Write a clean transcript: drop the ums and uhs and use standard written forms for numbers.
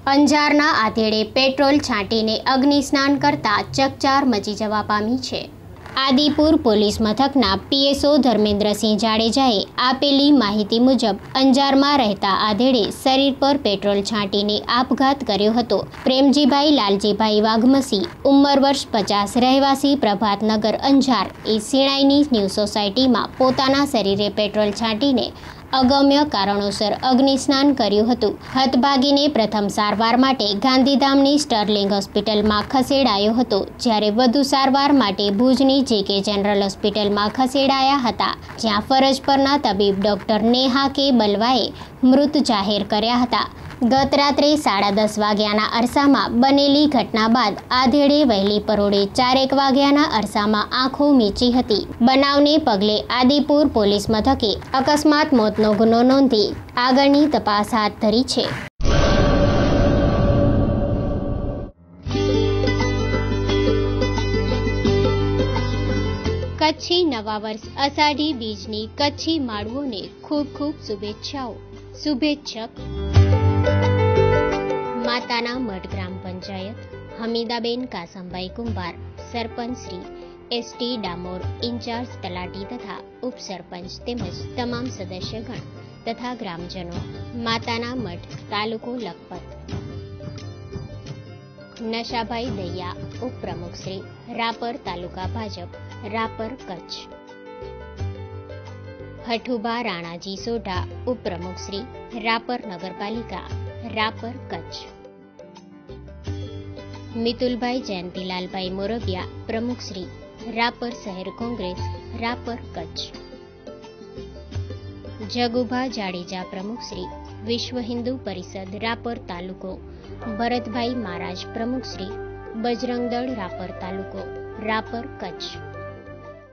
અંજારના આધેડે પેટ્રોલ છાંટીને અગ્નિસ્નાન કરતા ચકચાર મચી જવા પામી છે। આદિપુર પોલીસ મથકના પીએસઓ ધર્મેન્દ્રસિંહ જાડેજાએ આપેલી માહિતી મુજબ અંજારમાં રહેતા આધેડે શરીર પર પેટ્રોલ છાંટીને આપઘાત કર્યો હતો। પ્રેમજીભાઈ લાલજીભાઈ વાઘમસી, ઉંમર વર્ષ 50, રહેવાસી પ્રભાતનગર અંજાર એ સિણાઈની ન્યૂ સોસાયટીમાં પોતાના શરીરે પેટ્રોલ છાંટીને અગમ્ય કારણોસર અગ્નિસ્નાન કર્યું હતું। હતભાગીને પ્રથમ સારવાર માટે ગાંધીધામની સ્ટર્લિંગ હોસ્પિટલમાં ખસેડાયો હતો, જ્યારે વધુ સારવાર માટે ભુજની જેકે જનરલ હોસ્પિટલમાં ખસેડાયા હતા, જ્યાં ફરજ પરના તબીબ ડોક્ટર નેહા કે બલવાએ મૃત જાહેર કર્યા હતા। ગત રાત્રે 10:30 વાગ્યાના અરસામાં બનેલી ઘટના બાદ આધેડે વહેલી પરોઢે 4:00 વાગ્યાના અરસામાં આંખો મીચી હતી। બનાવને પગલે આદિપુર પોલીસ મથકે અકસ્માત મોતનો ગુનો નોંધી આગળની તપાસ હાથ ધરી છે। કચ્છી નવા વર્ષ અષાઢી બીજની કચ્છી માળુઓને ખૂબ ખૂબ શુભેચ્છાઓ। શુભેચ્છક માતાના મઢ ગ્રામ પંચાયત, હમીદાબેન કાસમભાઈ કુંભાર, સરપંચ શ્રી એસટી ડામોર, ઇન્ચાર્જ તલાટી તથા ઉપસરપંચ તેમજ તમામ સદસ્યગણ તથા ગ્રામજનો। માતાના મઢ, તાલુકો લખપત। નશાભાઈ દૈયા, ઉપપ્રમુખ શ્રી, રાપર તાલુકા ભાજપ, રાપર કચ્છ। હઠુભા રાણાજી સોઢા, ઉપપ્રમુખ શ્રી, રાપર નગરપાલિકા, રાપર કચ્છ। મિતુલભાઈ જયંતિલાલભાઈ મોરગિયા, પ્રમુખ શ્રી, રાપર શહેર કોંગ્રેસ, રાપર કચ્છ। જગુભા જાડેજા, પ્રમુખ શ્રી, વિશ્વ હિન્દુ પરિષદ, રાપર તાલુકો। ભરતભાઈ મહારાજ, પ્રમુખ શ્રી, બજરંગ દળ, રાપર તાલુકો, રાપર કચ્છ।